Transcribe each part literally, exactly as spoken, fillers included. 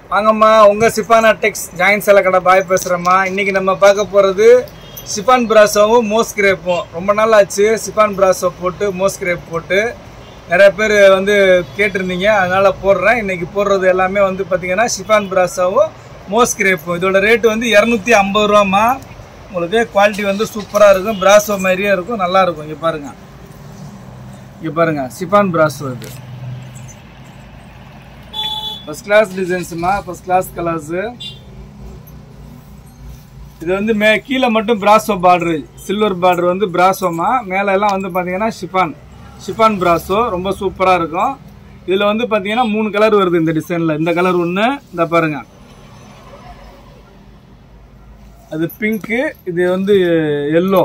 வாங்கம்மா உங்கள் ஷிஃபானா டெக்ஸ் ஜாயின் சேலை கடை பாய் பேசுகிறேம்மா. இன்றைக்கி நம்ம பார்க்க போகிறது ஷிஃபான் பிராசோவும் மோஸ் கிரேப்பும். ரொம்ப நாள் ஆச்சு ஷிஃபான் பிராசோ போட்டு மோஸ் கிரேப் போட்டு நிறைய பேர் வந்து கேட்டிருந்தீங்க, அதனால் போடுறேன். இன்றைக்கி போடுறது எல்லாமே வந்து பார்த்திங்கன்னா ஷிஃபான் பிராசோவும் மோஸ் கிரேப்பும். இதோட ரேட்டு வந்து இரநூத்தி ஐம்பது ரூபாம்மா. உங்களுக்கு குவாலிட்டி வந்து சூப்பராக இருக்கும், பிராசோ மாதிரியே இருக்கும், நல்லாயிருக்கும். இங்கே பாருங்கள், இங்கே பாருங்கள் ஷிஃபான் பிராசோ. இது ஃபர்ஸ்ட் கிளாஸ் டிசைன்ஸுமா, ஃபர்ஸ்ட் கிளாஸ் கலர்ஸு. இது வந்து மே கீழே மட்டும் பிராசோ பார்டரு, சில்வர் பார்டர் வந்து பிராசோமா. மேலே எல்லாம் வந்து பார்த்தீங்கன்னா ஷிஃபான் ஷிஃபான் பிராசோ ரொம்ப சூப்பராக இருக்கும். இதில் வந்து பார்த்தீங்கன்னா மூணு கலர் வருது இந்த டிசைனில். இந்த கலர் ஒன்று, இந்த பாருங்க, அது பிங்க்கு, இது வந்து எல்லோ.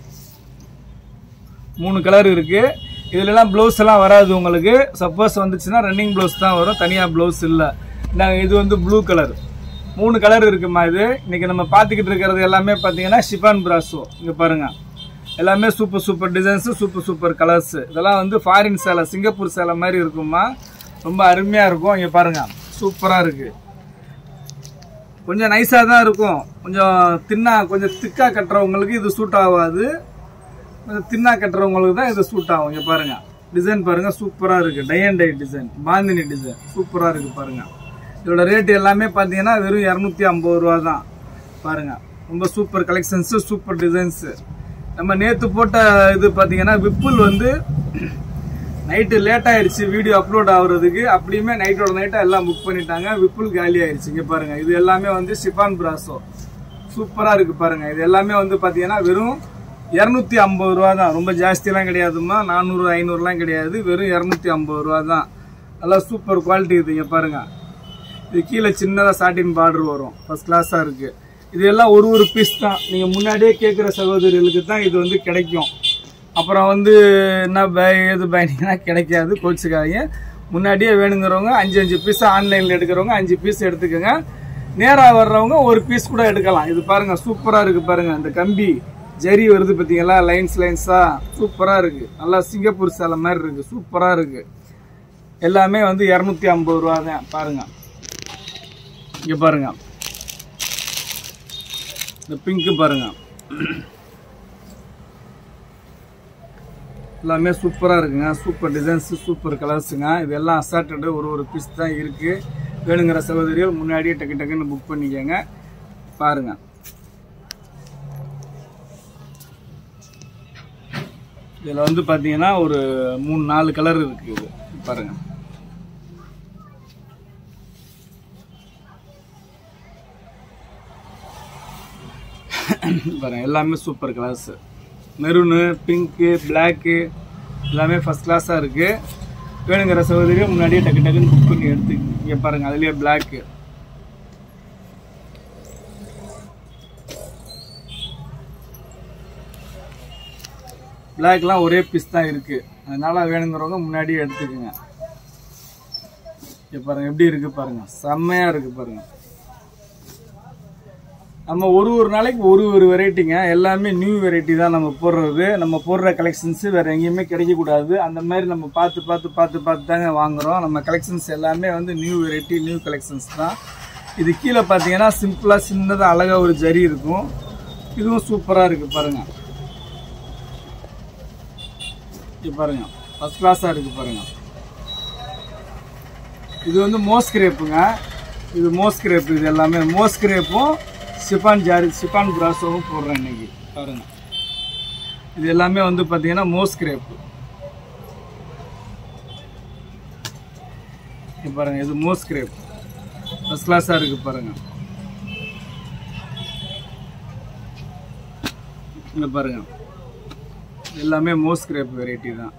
மூணு கலர் இருக்குது. இதுலலாம் ப்ளவுஸ் எல்லாம் வராது உங்களுக்கு. சப்போஸ் வந்துச்சுன்னா ரன்னிங் ப்ளவுஸ் தான் வரும், தனியாக ப்ளவுஸ் இல்லை. நாங்கள் இது வந்து ப்ளூ கலர். மூணு கலர் இருக்குமா. இது இன்றைக்கி நம்ம பார்த்துக்கிட்டு இருக்கிறது எல்லாமே பார்த்தீங்கன்னா ஷிஃபான் பிராசோ. இங்கே பாருங்கள், எல்லாமே super super designs, super super colours. இதெல்லாம் வந்து ஃபாரின் சேலை, சிங்கப்பூர் சேலை மாதிரி இருக்குமா, ரொம்ப அருமையாக இருக்கும். இங்கே பாருங்கள், சூப்பராக இருக்குது. கொஞ்சம் நைஸாக தான் இருக்கும். கொஞ்சம் தின்னா கொஞ்சம் திக்காக கட்டுறவங்களுக்கு இது சூட் ஆகாது. தின்னா கட்டுறவங்களுக்கு தான் இது சூட் ஆகும். இங்கே பாருங்க, டிசைன் பாருங்க, சூப்பராக இருக்கு. Tie and dye design, bandhani design, சூப்பராக இருக்கு பாருங்க. இதோட ரேட் எல்லாமே பார்த்தீங்கன்னா வெறும் இரநூத்தி ஐம்பது ரூபா தான். பாருங்க, ரொம்ப சூப்பர் கலெக்ஷன்ஸு, சூப்பர் டிசைன்ஸு. நம்ம நேற்று போட்ட இது பார்த்தீங்கன்னா விப்புல் வந்து நைட்டு லேட் ஆயிடுச்சு வீடியோ அப்லோட் ஆகுறதுக்கு. அப்படியுமே நைட்டோட நைட்டாக எல்லாம் புக் பண்ணிட்டாங்க, விப்புல் காலி ஆயிடுச்சு. இங்கே பாருங்க, இது எல்லாமே வந்து ஷிஃபான் பிராசோ சூப்பராக இருக்கு பாருங்க. இது எல்லாமே வந்து பார்த்தீங்கன்னா வெறும் இரநூத்தி ஐம்பது ரூபா தான். ரொம்ப ஜாஸ்தியெல்லாம் கிடையாதுமா, நானூறு ஐநூறுலாம் கிடையாது, வெறும் இரநூத்தி ஐம்பது ரூபா தான். நல்லா சூப்பர் குவாலிட்டி இது. இங்கே பாருங்கள், இது கீழே சின்னதாக சாட்டின் பார்டர் வரும், ஃபர்ஸ்ட் கிளாஸாக இருக்குது. இது எல்லாம் ஒரு ஒரு பீஸ் தான். நீங்கள் முன்னாடியே கேட்குற சகோதரிகளுக்கு தான் இது வந்து கிடைக்கும். அப்புறம் வந்து என்ன பை எது பயணிங்கன்னா கிடைக்காது, கோச்சுக்காதீங்க. முன்னாடியே வேணுங்கிறவங்க அஞ்சு அஞ்சு பீஸ், ஆன்லைனில் எடுக்கிறவங்க அஞ்சு பீஸ் எடுத்துக்கோங்க. நேராக வர்றவங்க ஒரு பீஸ் கூட எடுக்கலாம். இது பாருங்கள், சூப்பராக இருக்குது பாருங்கள். இந்த கம்பி ஜரி வருது பார்த்தீங்களா, லைன்ஸ் லைன்ஸாக சூப்பராக இருக்குது. நல்லா சிங்கப்பூர் சேலை மாதிரி இருக்குது, சூப்பராக இருக்குது. எல்லாமே வந்து இரநூத்தி ஐம்பது ரூபா தான். பாருங்கள், இங்கே பாருங்கள், இந்த பிங்க்கு பாருங்கள், எல்லாமே சூப்பராக இருக்குங்க. சூப்பர் டிசைன்ஸு, சூப்பர் கலர்ஸுங்க. இது எல்லாம் அசார்டடு ஒரு ஒரு பீஸ் தான் இருக்குது. வேணுங்கிற சகோதரிகள் முன்னாடியே டக்கு டக்குன்னு புக் பண்ணிக்கோங்க. பாருங்கள், இதில் வந்து பார்த்தீங்கன்னா ஒரு மூணு நாலு கலர் இருக்குது. பாருங்கள், பாருங்கள், எல்லாமே super colours. Maroon, pink, black எல்லாமே ஃபஸ்ட் கிளாஸாக இருக்குது. வேணுங்கிற சகோதரியும் முன்னாடியே டக்கு டக்குன்னு புக் பண்ணி எடுத்துக்கங்க. இங்கே பாருங்கள், அதுலேயே பிளாக்கு, பிளாக்லாம் ஒரே பீஸ் தான் இருக்குது. அதனால் வேணுங்கிறவங்க முன்னாடியே எடுத்துக்கோங்க. இங்கே பாருங்கள் எப்படி இருக்குது பாருங்கள், செம்மையாக இருக்குது பாருங்கள். நம்ம ஒரு ஒரு நாளைக்கு ஒரு ஒரு வெரைட்டிங்க, எல்லாமே நியூ வெரைட்டி தான் நம்ம போடுறது. நம்ம போடுற கலெக்ஷன்ஸு வேறு எங்கேயுமே கிடைக்கக்கூடாது. அந்த மாதிரி நம்ம பார்த்து பார்த்து பார்த்து பார்த்து தாங்க வாங்குகிறோம். நம்ம கலெக்ஷன்ஸ் எல்லாமே வந்து நியூ வெரைட்டி, நியூ கலெக்ஷன்ஸ் தான். இது கீழே பார்த்தீங்கன்னா சிம்பிளாக சின்னதாக அழகாக ஒரு ஜரி இருக்கும். இதுவும் சூப்பராக இருக்குது பாருங்கள். இது பாருங்க, ஃபர்ஸ்ட் கிளாஸாக இருக்குது பாருங்கள். இது வந்து மோஸ் கிரேப்புங்க. இது மோஸ் கிரேப்பு. இது எல்லாமே மோஸ் கிரேப்பும் ஷிஃபான் ஜாரி ஷிஃபான் பிராசோவும் போடுறேன் இன்னைக்கு. பாருங்கள், இது எல்லாமே வந்து பார்த்தீங்கன்னா மோஸ் கிரேப்பு. இது பாருங்கள், இது மோஸ் கிரேப் ஃபர்ஸ்ட் கிளாஸாக இருக்குது பாருங்கள். இங்கே பாருங்கள், எல்லாமே மோஸ் கிரேப் வெரைட்டி தான்.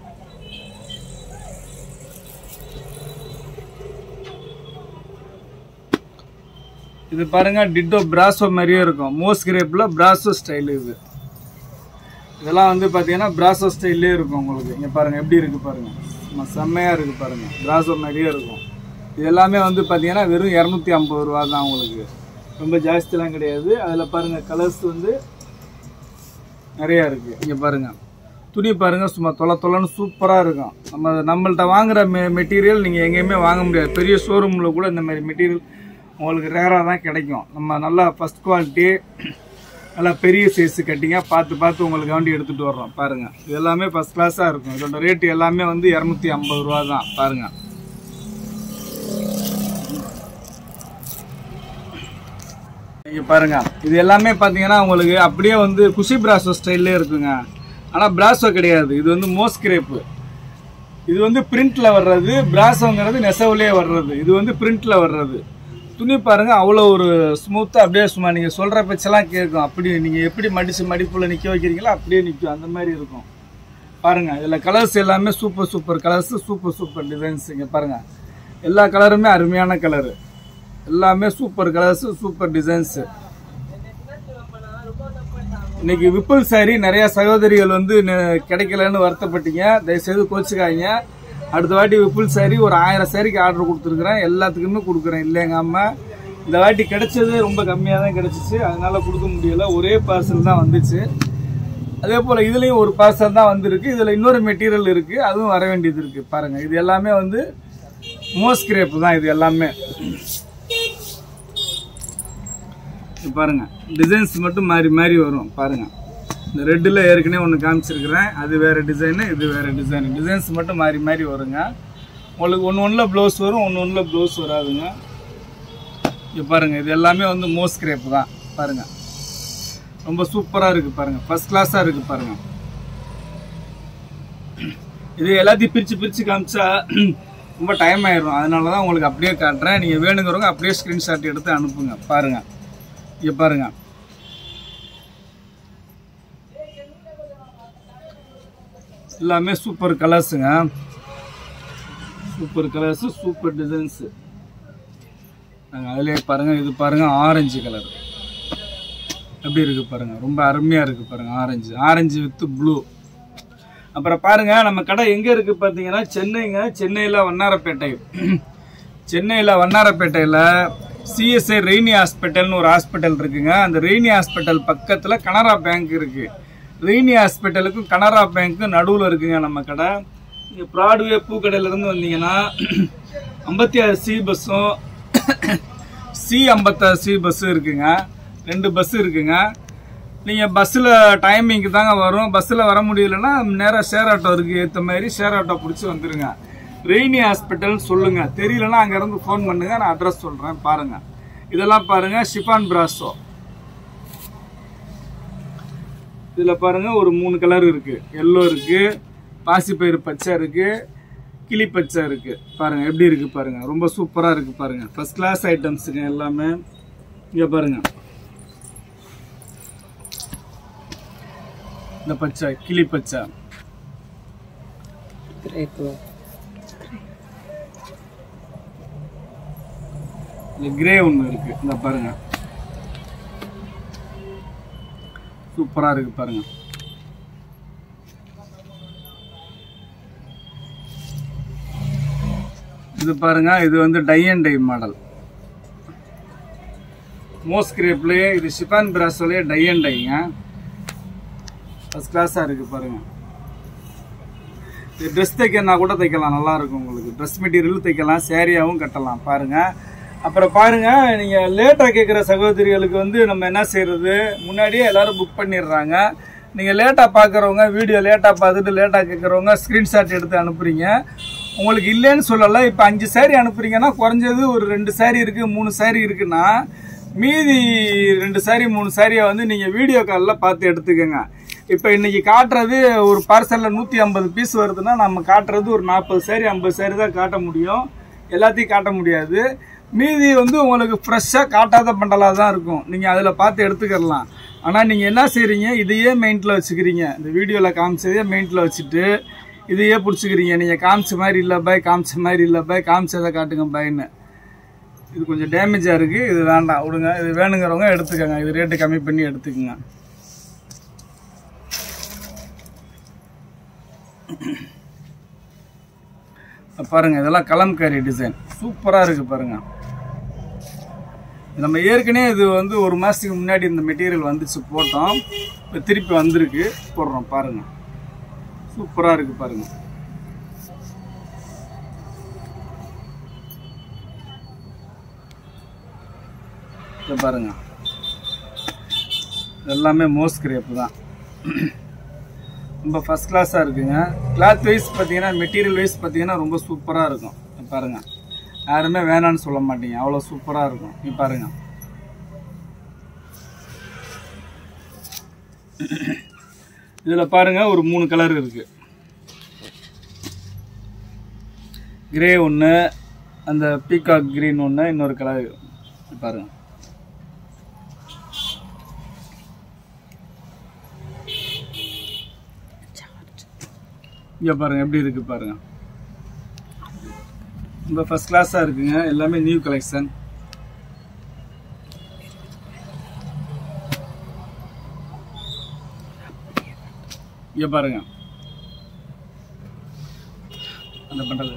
இது பாருங்க, டிட்டோ பிராசோ மாதிரியே இருக்கும். மோஸ் கிரேப்பில் பிராசோ ஸ்டைலு. இது இதெல்லாம் வந்து பார்த்தீங்கன்னா பிராசோ ஸ்டைல்லே இருக்கும் உங்களுக்கு. இங்கே பாருங்கள் எப்படி இருக்குது பாருங்கள், செம்மையாக இருக்குது பாருங்கள், பிராசோ மாதிரியே இருக்கும். இது எல்லாமே வந்து பார்த்தீங்கன்னா வெறும் இரநூத்தி ஐம்பது ரூபா தான் உங்களுக்கு. ரொம்ப ஜாஸ்திலாம் கிடையாது. அதில் பாருங்கள், கலர்ஸ் வந்து நிறையா இருக்குது. இங்கே பாருங்கள், துணி பாருங்க சும்மா தொலை தொலைன்னு சூப்பரா இருக்கும். நம்ம நம்மள்ட்ட வாங்குற மெட்டீரியல் நீங்க எங்கேயுமே வாங்க முடியாது. பெரிய ஷோரூம்ல கூட இந்த மாதிரி மெட்டீரியல் உங்களுக்கு ரேரா தான் கிடைக்கும். நம்ம நல்லா ஃபர்ஸ்ட் குவாலிட்டி நல்லா பெரிய சைஸ் கட்டிங்க பார்த்து பார்த்து உங்களுக்கு வண்டி எடுத்துட்டு வர்றோம். பாருங்க இது எல்லாமே ஃபர்ஸ்ட் கிளாஸா இருக்கும். இதோட ரேட் எல்லாமே வந்து இருநூத்தி ஐம்பது ரூபா தான். பாருங்க நீங்க பாருங்க இது எல்லாமே பாத்தீங்கன்னா உங்களுக்கு அப்படியே வந்து குஷி பிராசோ ஸ்டைல்லே இருக்குங்க. ஆனா பிராசோ கிடையாது, இது வந்து மோஸ் கிரேப். இது வந்து பிரிண்ட்ல வர்றது, பிராசோங்கிறது நெசவுலயே வர்றது. இது வந்து பிரிண்ட்ல வர்றது. துணி பாருங்க அவ்வளோ ஒரு ஸ்மூத்தா அப்படியே சும்மா நீங்க சொல்ற பேச்செல்லாம் கேட்கும். அப்படி நீங்க எப்படி மடிச்சு மடிப்புல நிக்க வைக்கிறீங்களோ அப்படியே நிற்கும், அந்த மாதிரி இருக்கும். பாருங்க இதுல கலர்ஸ் எல்லாமே super super colours, super super designs. இங்க பாருங்க எல்லா கலருமே அருமையான கலரு, எல்லாமே சூப்பர் கலர்ஸ், சூப்பர் டிசைன்ஸ். இன்னைக்கு விப்புல் சாரி நிறைய சகோதரிகள் வந்து கிடைக்கலன்னு வருத்தப்பட்டீங்க. தயவுசெய்து கோச்சுக்காய்ங்க. அடுத்த வாட்டி விப்புல் சாரி ஒரு ஆயிரம் சாரிக்கு ஆர்டர் கொடுத்துருக்குறேன், எல்லாத்துக்குமே கொடுக்குறேன். இல்லைங்க அம்மா இந்த வாட்டி கிடைச்சது ரொம்ப கம்மியாக தான் கிடைச்சிச்சு, அதனால கொடுக்க முடியல. ஒரே பார்சல் தான் வந்துச்சு. அதே போல் இதுலேயும் ஒரு பார்சல் தான் வந்திருக்கு. இதில் இன்னொரு மெட்டீரியல் இருக்குது, அதுவும் வர வேண்டியது இருக்குது. பாருங்கள் இது எல்லாமே வந்து மோஸ் கிரேப் தான். இது எல்லாமே பாருங்க டிசைன்ஸ் மட்டும் மாறி மாறி வரும். பாருங்க இந்த ரெட்டில் ஏற்கனவே ஒன்று காமிச்சிருக்கிறேன், அது வேறு டிசைனு, இது வேறு டிசைனு. டிசைன்ஸ் மட்டும் மாறி மாறி வருங்க. உங்களுக்கு ஒன்று ஒன்றில் ப்ளவுஸ் வரும், ஒன்று ஒன்றில் ப்ளவுஸ் வராதுங்க. இது பாருங்கள் இது எல்லாமே வந்து மோஸ் கிரேப் தான். பாருங்கள் ரொம்ப சூப்பராக இருக்குது. பாருங்கள் ஃபர்ஸ்ட் கிளாஸாக இருக்குது. பாருங்கள் இது எல்லாத்தையும் பிரித்து பிரித்து காமிச்சா ரொம்ப டைம் ஆயிடும், அதனால தான் உங்களுக்கு அப்படியே காட்டுறேன். நீங்கள் வேணுங்கிறவங்க அப்படியே ஸ்க்ரீன்ஷாட் எடுத்து அனுப்புங்க. பாருங்கள் இங்கே பாருங்கள் எல்லாமே சூப்பர் கலர்ஸுங்க, சூப்பர் கலர்ஸு, சூப்பர் டிசைன்ஸு. அதிலே பாருங்கள் இது பாருங்கள் ஆரஞ்சு கலர் எப்படி இருக்குது பாருங்கள், ரொம்ப அருமையாக இருக்குது பாருங்கள். Orange orange with blue. அப்புறம் பாருங்கள் நம்ம கடை எங்கே இருக்குது பார்த்தீங்கன்னா சென்னைங்க. சென்னையில் வண்ணாரப்பேட்டை. சென்னையில் வண்ணாரப்பேட்டையில் சிஎஸ்ஐ ரெய்னி ஹாஸ்பிட்டல்னு ஒரு ஹாஸ்பிட்டல் இருக்குங்க. அந்த ரெய்னி ஹாஸ்பிட்டல் பக்கத்தில் கனரா பேங்க் இருக்குது. ரெய்னி ஹாஸ்பிட்டலுக்கும் கனரா பேங்க்கும் நடுவில் இருக்குங்க நம்ம கடை. இங்கே ப்ராட்வே பூக்கடையிலேருந்து வந்தீங்கன்னா ஐம்பத்தி ஆறு சி பஸ்ஸும் சி ஐம்பத்தாறு சி பஸ்ஸும் இருக்குங்க. ரெண்டு பஸ்ஸு இருக்குங்க. நீங்கள் பஸ்ஸில் டைமிங்க்கு தாங்க வரும். பஸ்ஸில் வர முடியலன்னா நேராக ஷேர் ஆட்டோ இருக்குது, ஏற்ற மாதிரி ஷேர் ஆட்டோ பிடிச்சி வந்துடுங்க. ரெய்னி ஹாஸ்பிட்டல் சொல்லுங்கள், தெரியலன்னா அங்கேருந்து ஃபோன் பண்ணுங்கள், நான் அட்ரஸ் சொல்கிறேன். பாருங்கள் இதெல்லாம் பாருங்கள் ஷிஃபான் பிராசோ. இதில் பாருங்கள் ஒரு மூணு கலர் இருக்குது. எல்லோ இருக்குது, பாசிப்பயிறு பச்சை இருக்குது, கிளி பச்சை இருக்குது. பாருங்கள் எப்படி இருக்குது பாருங்கள், ரொம்ப சூப்பராக இருக்குது பாருங்கள். ஃபர்ஸ்ட் கிளாஸ் ஐட்டம்ஸுங்க எல்லாமே. இங்கே பாருங்கள் இந்த பச்சை கிளி பச்சை, கிரே ஒன்று இருக்குது. இந்த பாருங்க சூப்பராக இருக்குது பாருங்க. இது பாருங்க இது வந்து tie and tie model. Moss கிரேப்லேயே இது ஷிஃபான் பிராசோலேயே டை அண்ட் டைங்க. ஃபர்ஸ்ட் கிளாஸாக இருக்குது பாருங்க. இது ட்ரெஸ் தைக்கனா கூட தைக்கலாம், நல்லா இருக்கும் உங்களுக்கு. ட்ரெஸ் மெட்டீரியல் தைக்கலாம், சேரீயாகவும் கட்டலாம். பாருங்க அப்புறம் பாருங்க நீங்க லேட்டா கேட்குற சகோதரிகளுக்கு வந்து நம்ம என்ன செய்யறது, முன்னாடியே எல்லாரும் புக் பண்ணிடுறாங்க. நீங்க லேட்டா பார்க்குறவங்க வீடியோ லேட்டா பார்த்துட்டு லேட்டா கேட்குறவங்க ஸ்கிரீன்ஷாட் எடுத்து அனுப்புறீங்க. உங்களுக்கு இல்லைன்னு சொல்லலை. இப்போ அஞ்சு சாரி அனுப்புறீங்கன்னா குறைஞ்சது ஒரு ரெண்டு சாரி இருக்கு, மூணு சாரி இருக்குன்னா மீதி ரெண்டு சாரி மூணு சாரியை வந்து நீங்க வீடியோ காலில் பார்த்து எடுத்துக்கோங்க. இப்போ இன்னைக்கு காட்டுறது ஒரு பார்சலில் நூற்றி ஐம்பது பீஸ் வருதுன்னா நம்ம காட்டுறது ஒரு நாற்பது சாரி ஐம்பது சாரி தான் காட்ட முடியும், எல்லாத்தையும் காட்ட முடியாது. மீதி வந்து உங்களுக்கு ஃப்ரெஷ்ஷாக காட்டாத பண்டலாக தான் இருக்கும், நீங்கள் அதில் பார்த்து எடுத்துக்கலாம். ஆனால் நீங்கள் என்ன செய்கிறீங்க, இதையே மெயின்ட்டில் வச்சுக்கிறீங்க. இந்த வீடியோவில் காமிச்சதே மெயின்ட்டில் வச்சுட்டு இதையே பிடிச்சிக்கிறீங்க. நீங்கள் காமிச்ச மாதிரி இல்லை பாய், காமிச்ச மாதிரி இல்லை பாய், காமிச்சதை காட்டுங்க பாய்ன்னு. இது கொஞ்சம் டேமேஜாக இருக்குது, இது வேண்டாம் விடுங்க. இது வேணுங்கிறவங்க எடுத்துக்கோங்க, இது ரேட்டு கம்மி பண்ணி எடுத்துக்கோங்க. பாருங்க இதெல்லாம் கலம்காரி டிசைன் சூப்பராக இருக்குது பாருங்க. நம்ம ஏற்கனவே இது வந்து ஒரு மாதத்துக்கு முன்னாடி இந்த மெட்டீரியல் வந்துச்சு போட்டோம், இப்போ திருப்பி வந்திருக்கு போடுறோம். பாருங்க சூப்பரா இருக்கு பாருங்க. இத பாருங்க, எல்லாமே மோஸ் கிரேப் தான். ரொம்ப ஃபர்ஸ்ட் கிளாஸா இருக்குங்க. கிளாத் வைஸ் பார்த்தீங்கன்னா, மெட்டீரியல் வைஸ் பார்த்தீங்கன்னா ரொம்ப சூப்பரா இருக்கும். பாருங்க, யாருமே வேணான்னு சொல்ல மாட்டீங்க, அவ்வளோ சூப்பரா இருக்கும். நீ பாருங்க, இதுல பாருங்க ஒரு மூணு கலர் இருக்கு. கிரே ஒன்று, அந்த பீகாக் கிரீன் ஒன்று, இன்னொரு கலர் பாருங்க. இங்க பாருங்க எப்படி இருக்கு பாருங்க. ரொம்ப ஃபர்ஸ்ட் கிளாஸா இருக்குங்க. எல்லாமே நியூ கலெக்ஷன். இங்க பாருங்க அந்த பண்டல்.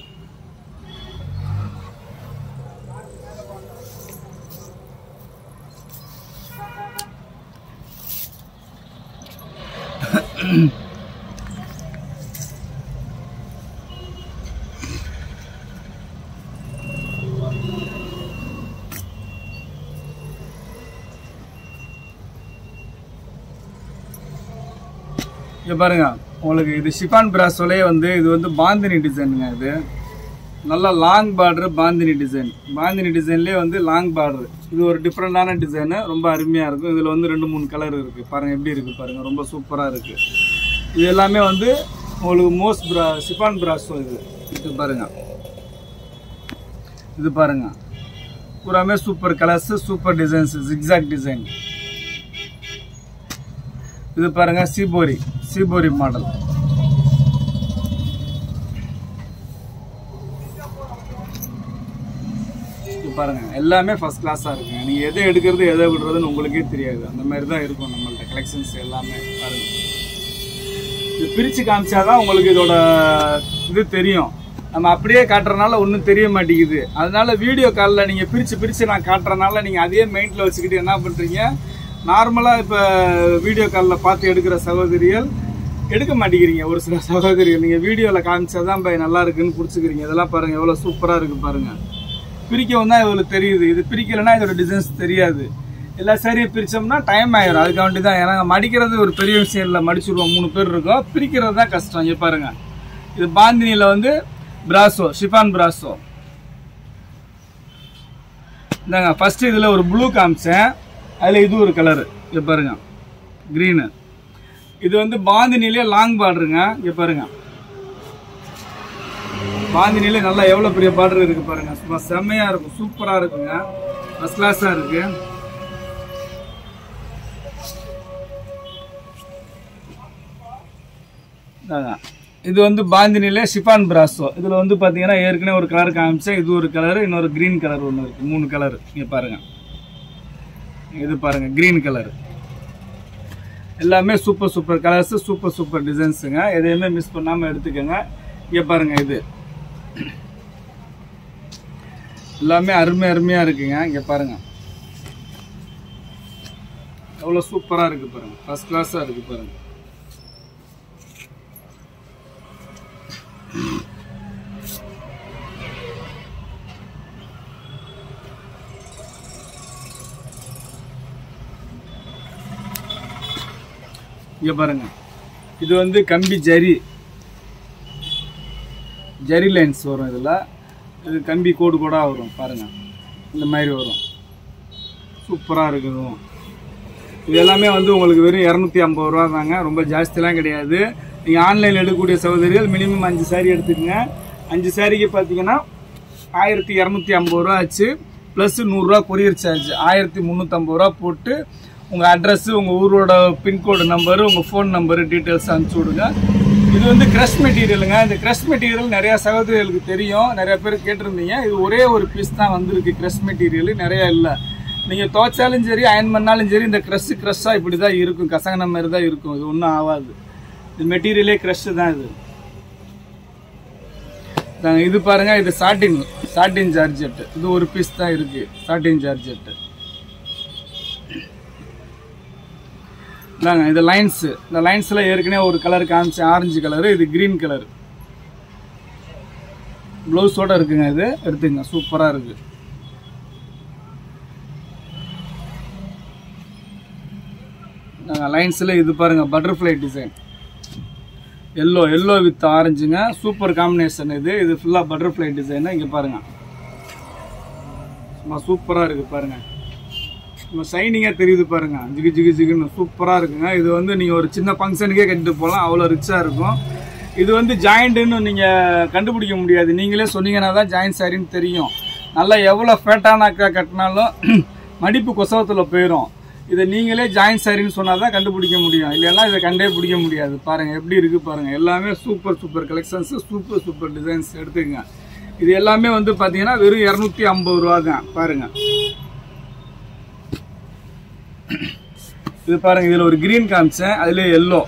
இங்க பாருங்க, உங்களுக்கு இது ஷிஃபான் பிராசோலே வந்து இது வந்து பாந்தினி டிசைனுங்க. இது நல்லா long border bandhani design. Bandhani டிசைன்லேயே வந்து லாங் பார்டர். இது ஒரு டிஃப்ரெண்டான டிசைனு, ரொம்ப அருமையாக இருக்கும். இதில் வந்து ரெண்டு மூணு கலர் இருக்குது பாருங்கள், எப்படி இருக்குது பாருங்கள், ரொம்ப சூப்பராக இருக்குது. இது எல்லாமே வந்து உங்களுக்கு மோஸ்ட் பிரா ஷிஃபான் பிராசோ. இது இது பாருங்கள், இது பாருங்கள், பூராமே super colours, super designs, zigzag design. இது பாருங்க சீபோரி, சீபோரி மாடல். இது பாருங்க, எல்லாமே ஃபர்ஸ்ட் கிளாஸா இருக்குங்க. நீங்க எதை எடுக்கிறது எதை விடுறதுன்னு உங்களுக்கே தெரியாது, அந்த மாதிரி தான் இருக்கும் நம்மள்ட்ட கலெக்ஷன்ஸ் எல்லாமே. பாருங்க, இது பிரிச்சு காமிச்சாதான் உங்களுக்கு இதோட இது தெரியும். நம்ம அப்படியே காட்டுறதுனால ஒன்றும் தெரிய மாட்டேங்குது. அதனால வீடியோ காலில் நீங்கள் பிரித்து பிரித்து நான் காட்டுறதுனால நீங்கள் அதே மைண்டில் வச்சுக்கிட்டு என்ன பண்ணுறீங்க, நார்மலாக இப்போ வீடியோ காலில் பார்த்து எடுக்கிற சகோதரிகள் எடுக்க மாட்டேங்கிறீங்க. ஒரு சில சகோதரிகள் நீங்கள் வீடியோவில் காமிச்சா தான் பை நல்லா இருக்குன்னு பிடிச்சிக்கிறீங்க. இதெல்லாம் பாருங்கள் எவ்வளோ சூப்பராக இருக்குது பாருங்கள். பிரிக்கவும் தான் இவ்வளோ தெரியுது. இது பிரிக்கலைன்னா இதோட டிசைன்ஸ் தெரியாது. எல்லா சாரியை பிரித்தோம்னா டைம் ஆயிடும். அதுக்கு வேண்டி தான். ஏன்னா மடிக்கிறது ஒரு பெரிய விஷயம் இல்லை, மடிச்சுடுவோம், மூணு பேர் இருக்கோம். பிரிக்கிறது தான் கஷ்டம். இங்கே பாருங்கள், இது பாந்தினியில் வந்து பிராசோ, ஷிஃபான் பிராசோ. இந்தாங்க ஃபர்ஸ்ட் இதில் ஒரு ப்ளூ காமிச்சேன், அதில் இது ஒரு கலரு. இங்கே பாருங்க க்ரீனு. இது வந்து பாந்தினிலே லாங் பார்டருங்க. இங்கே பாருங்க, பாந்தினிலே நல்லா எவ்வளோ பெரிய பார்டர் இருக்கு பாருங்க. சும்மா செம்மையாக இருக்கும், சூப்பராக இருக்குங்க, ஃபர்ஸ்ட் கிளாஸாக இருக்கு. இது வந்து பாந்தினிலே ஷிஃபான் பிராசோ. இதில் வந்து பார்த்தீங்கன்னா ஏற்கனவே ஒரு கலர் காமிச்சேன், இது ஒரு கலரு, இன்னொரு க்ரீன் கலர் ஒன்று இருக்குது, மூணு கலரு. இங்கே பாருங்கள், இது பாருங்கள் க்ரீன் கலர். எல்லாமே super super colours, super super டிசைன்ஸுங்க. எதையுமே மிஸ் பண்ணாமல் எடுத்துக்கோங்க. இங்கே பாருங்கள், இது எல்லாமே அருமை அருமையாக இருக்குங்க. இங்கே பாருங்கள் எவ்வளோ சூப்பராக இருக்குது பாருங்கள், ஃபர்ஸ்ட் கிளாஸாக இருக்குது பாருங்கள். இங்கே பாருங்க, இது வந்து கம்பி ஜரி, ஜரி லைன்ஸ் வரும். இதில் இது கம்பி கோடு கோடாக வரும் பாருங்கள், இந்த மாதிரி வரும். சூப்பராக இருக்குது. இது எல்லாமே வந்து உங்களுக்கு வெறும் இரநூத்தி ஐம்பது ரூபா தாங்க, ரொம்ப ஜாஸ்திலாம் கிடையாது. நீங்கள் ஆன்லைனில் எடுக்கக்கூடிய சகோதரிகள் மினிமம் அஞ்சு சாரீ எடுத்துக்கங்க. அஞ்சு சாரிக்கு பார்த்தீங்கன்னா ஆயிரத்தி இரநூத்தி ஐம்பது ரூபா ஆச்சு, ப்ளஸ் நூறுரூவா கொரியர் சார்ஜ் ஆயிரத்தி முந்நூற்றம்பது ரூபா போட்டு உங்கள் அட்ரஸ்ஸு, உங்கள் ஊரோட பின்கோடு நம்பரு, உங்கள் ஃபோன் நம்பரு டீட்டெயில்ஸ் அனுப்பிச்சி விடுங்க. இது வந்து க்ரஷ் மெட்டீரியலுங்க. இந்த க்ரஷ் மெட்டீரியல் நிறையா சகோதரிகளுக்கு தெரியும், நிறையா பேர் கேட்டிருந்தீங்க. இது ஒரே ஒரு பீஸ் தான் வந்திருக்கு க்ரஷ் மெட்டீரியல், நிறையா இல்லை. நீங்கள் துவைச்சாலும் சரி, அயன் பண்ணாலும் சரி, இந்த க்ரஷ் க்ரஷ்ஷாக இப்படி தான் இருக்கும், கசங்கின மாதிரி தான் இருக்கும். இது ஒன்றும் ஆகாது. இது மெட்டீரியலே க்ரஷ்ஷு தான். இது இது பாருங்க, இது சாட்டின் சாட்டின் ஜார்ஜெட்டு. இது ஒரு பீஸ் தான் இருக்கு, சாட்டின் ஜார்ஜெட்டு. இதாங்க இது லைன்ஸ். இந்த லைன்ஸ்ல ஏற்கனவே ஒரு கலர் காமிச்சு ஆரஞ்சு கலர், இது கிரீன் கலர். ப்ளவுஸோட இருக்குங்க. இது எடுத்துங்க, சூப்பரா இருக்கு. லைன்ஸ்ல இது பாருங்க butterfly design, yellow yellow with ஆரஞ்சுங்க, சூப்பர் காம்பினேஷன். இது இது ஃபுல்லா பட்டர்ஃப்ளை டிசைன். இங்க பாருங்க சும்மா சூப்பரா இருக்கு பாருங்க, சும்மா ஷைனிங்கா தெரியுது பாருங்க, ஜிகு ஜிகு ஜிகுன்னு சூப்பரா இருக்குங்க. இது வந்து நீங்க ஒரு சின்ன ஃபங்க்ஷனுக்கே கட்டிட்டு போகலாம், அவ்வளோ ரிச்சா இருக்கும். இது வந்து ஜாயிண்ட்னு நீங்க கண்டுபிடிக்க முடியாது, நீங்களே சொன்னீங்கன்னா தான் ஜாயிண்ட் சாரின்னு தெரியும். நல்லா எவ்வளோ ஃபேட்டானாக்கா கட்டினாலும் மடிப்பு கொசவத்தில் போயிடும். இதை நீங்களே ஜாயிண்ட் சாரின்னு சொன்னால் தான் கண்டுபிடிக்க முடியும், இல்லைன்னா இதை கண்டே பிடிக்க முடியாது. பாருங்கள் எப்படி இருக்குது பாருங்கள், எல்லாமே super super collections, super super designs எடுத்துக்கங்க. இது எல்லாமே வந்து பார்த்தீங்கன்னா வெறும் இரநூத்தி ஐம்பது ரூபா தான். பாருங்கள் இது பாருங்கள், இதில் ஒரு கிரீன் காமிச்சேன், அதில் எல்லோ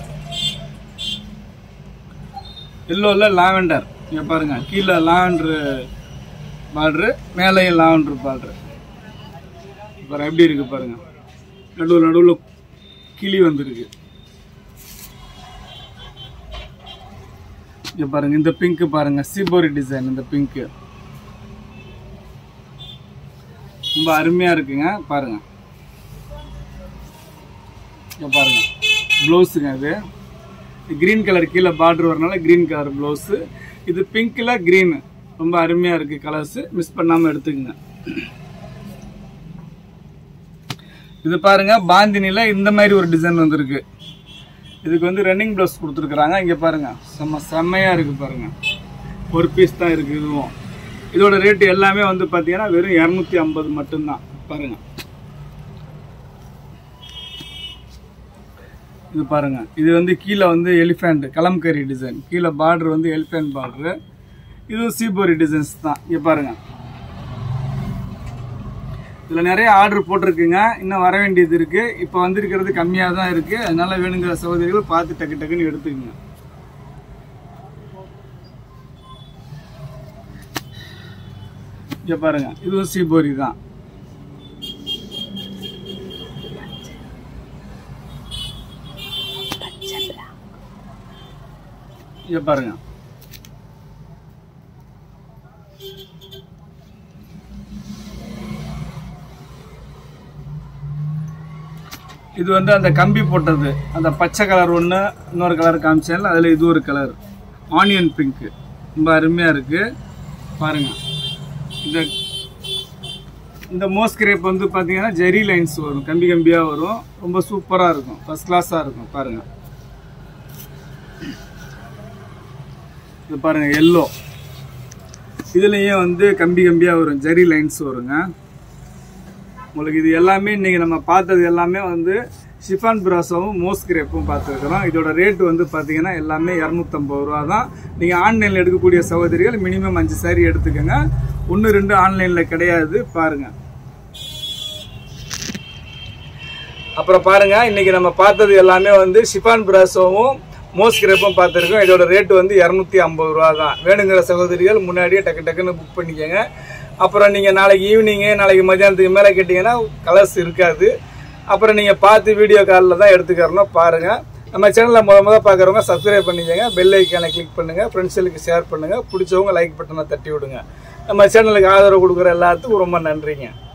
எல்லோவில் லாவெண்டர். இங்கே பாருங்கள் கீழே லாவெண்டரு பார்ட்ரு, மேலேயும் லாவெண்டர் பார்ட்ரு. பாருங்கள் எப்படி இருக்குது பாருங்கள், நடுவில் நடுவில் கிளி வந்துருக்கு. இங்கே பாருங்கள் இந்த பிங்க்கு பாருங்கள், சீபோரி டிசைன். இந்த பிங்க்கு ரொம்ப அருமையாக இருக்குங்க. பாருங்கள் இங்கே பாருங்கள் ப்ளவுஸுங்க. இது கிரீன் கலர் கீழே பார்டர் வரனால கிரீன் கலர் ப்ளவுஸு. இது பிங்க்கில் க்ரீனு, ரொம்ப அருமையாக இருக்குது கலர்ஸு, மிஸ் பண்ணாமல் எடுத்துக்கங்க. இது பாருங்க பாந்தினில இந்த மாதிரி ஒரு டிசைன் வந்திருக்கு. இதுக்கு வந்து ரன்னிங் ப்ளவுஸ் கொடுத்துருக்குறாங்க. இங்கே பாருங்க செம்ம செம்மையாக இருக்குது பாருங்க, ஒரு பீஸ் தான் இருக்குது. இதுவும் இதோட ரேட்டு எல்லாமே வந்து பார்த்தீங்கன்னா வெறும் இரநூத்தி ஐம்பது மட்டும்தான். பாருங்க இது பாருங்க, இது வந்து கீழே வந்து எலிஃபென்ட் கலம்கரி டிசைன், கீழே பார்டர் வந்து எலிஃபென்ட் பார்டரு. இதுவும் சீபோரி டிசைன்ஸ் தான். இங்கே பாருங்க இதில் நிறைய ஆர்டர் போட்டிருக்குங்க, இன்னும் வர வேண்டியது இருக்குது. இப்போ வந்திருக்கிறது கம்மியாக தான் இருக்குது, அதனால வேணுங்கிற சகோதரிகள் பார்த்து டக்கு டக்குன்னு எடுத்துக்கங்க. இங்கே பாருங்க இதுவும் சீபோரி தான். இங்கே பாருங்க இது வந்து அந்த கம்பி போட்டது, அந்த பச்சை கலர் ஒன்று, இன்னொரு கலர் காமிச்சேன்ல அதில் இது ஒரு கலர் ஆனியன் பிங்க்கு, ரொம்ப அருமையாக இருக்குது. பாருங்கள் இந்த இந்த மோஸ் கிரேப் வந்து பார்த்தீங்கன்னா ஜெரி லைன்ஸ் வரும், கம்பி கம்பியாக வரும், ரொம்ப சூப்பராக இருக்கும், ஃபர்ஸ்ட் கிளாஸாக இருக்கும். பாருங்கள் இது பாருங்கள் எல்லோ, இதுலேயும் வந்து கம்பி கம்பியாக வரும், ஜெரி லைன்ஸ் வருங்க உங்களுக்கு. இது எல்லாமே இன்றைக்கி நம்ம பார்த்தது எல்லாமே வந்து ஷிஃபான் பிராஸோவும் மோஸ் கிரேப்பும் பார்த்துருக்குறோம். இதோட ரேட்டு வந்து பார்த்தீங்கன்னா எல்லாமே இரநூத்தம்பது ரூபா தான். நீங்கள் ஆன்லைனில் எடுக்கக்கூடிய சகோதரிகள் மினிமம் அஞ்சு சாரி எடுத்துக்கோங்க, ஒன்று ரெண்டு ஆன்லைனில் கிடையாது. பாருங்கள் அப்புறம் பாருங்கள் இன்றைக்கி நம்ம பார்த்தது எல்லாமே வந்து ஷிஃபான் பிராஸோவும் மோஸ் கிரேப்பும் பார்த்துருக்கோம். இதோட ரேட்டு வந்து இரநூத்தி ஐம்பது ரூபா தான். வேணுங்கிற சகோதரிகள் முன்னாடியே டக்கு டக்குன்னு புக் பண்ணிக்கோங்க. அப்புறம் நீங்கள் நாளைக்கு ஈவினிங்கு நாளைக்கு மத்தியானத்துக்கு மேலே கேட்டிங்கன்னா கலர்ஸ் இருக்காது. அப்புறம் நீங்கள் பார்த்து வீடியோ காலில் தான் எடுத்துக்கிறணும். பாருங்கள் நம்ம சேனலில் முத முத பார்க்குறவங்க சப்ஸ்கிரைப் பண்ணிக்கோங்க, பெல் ஐக்கானை கிளிக் பண்ணுங்கள், ஃப்ரெண்ட்ஸுகளுக்கு ஷேர் பண்ணுங்கள், பிடிச்சவங்க லைக் பட்டனை தட்டி விடுங்க. நம்ம சேனலுக்கு ஆதரவு கொடுக்குற எல்லாத்துக்கும் ரொம்ப நன்றிங்க.